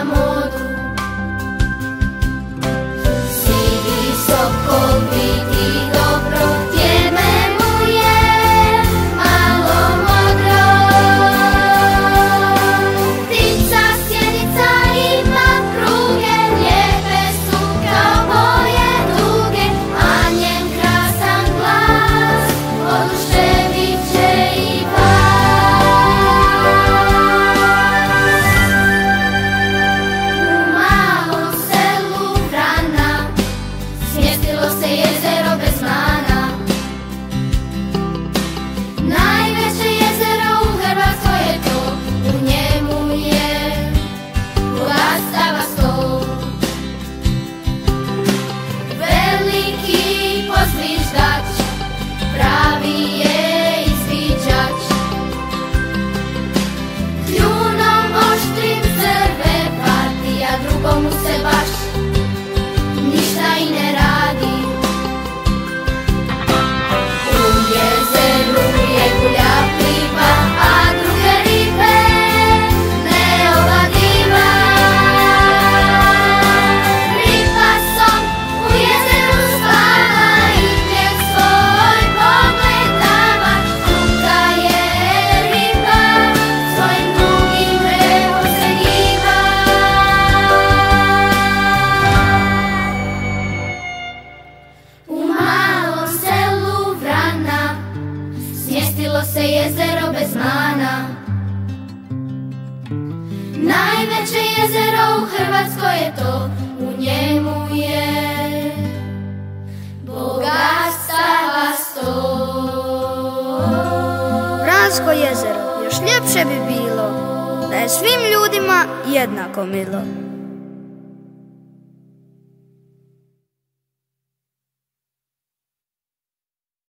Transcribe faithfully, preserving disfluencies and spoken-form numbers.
modu. Sivi sokol vidi dobro, tjeme mu je malo modro. Ptica sjenica ima pruge, lijepe su kao boje duge, a njen krasan glas oduševit će i vas. U malom selu Vrana smjestilo se jezero bez mana. Najveće jezero u Hrvatskoj je to, u njemu je bogatstava sto. Veliki pozviždač, pravi je izviđač, kljunom oštrim crve vati, a drugomu se baš ništa i ne radi. U jezeru je gulja pliva, a druge ribe ne ovadiva. Riba som u jezeru spava i tijek svoj pogledava. Druga je riba, svojim drugim brehom se njiva. U malom selu Vrana smjestilo se jezero bez mana. Najveće jezero u Hrvatskoj je to, u njemu je bogatstava sto. Vransko jezero još ljepše bi bilo da je svim ljudima jednako milo.